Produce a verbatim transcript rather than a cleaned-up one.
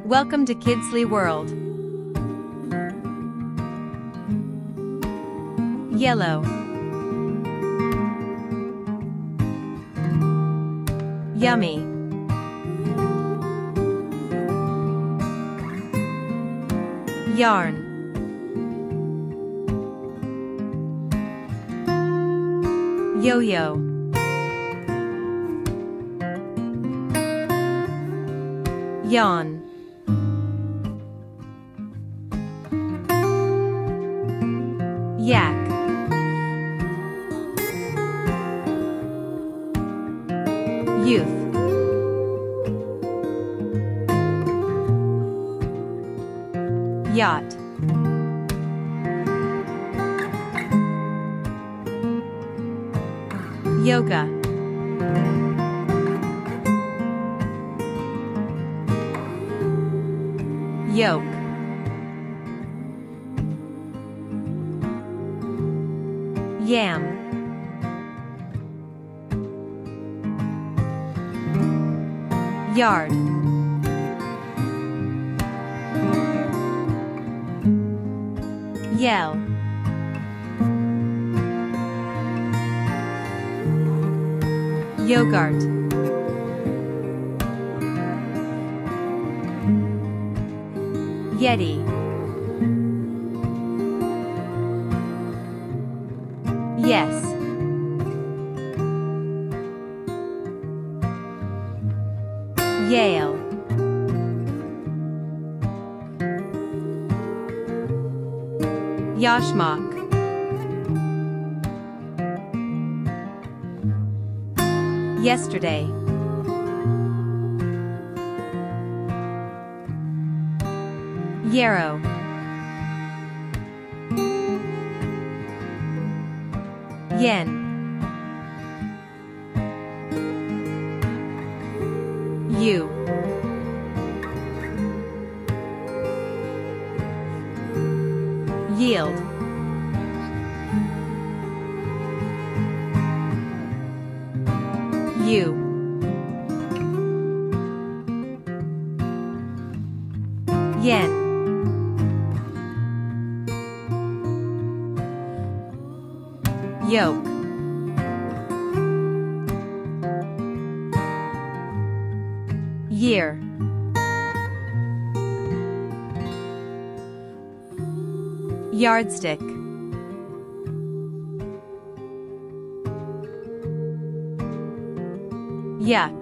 Welcome to Kidsle World. Yellow, yummy, yarn, yo-yo, yawn, yak, youth, yacht, yoga, yoke, yam, yard, yell, yogurt, yeti, yes, Yale, Yashmak, yesterday, yarrow, yen, you, yield, you, yen, yoke, year, yardstick, yuck,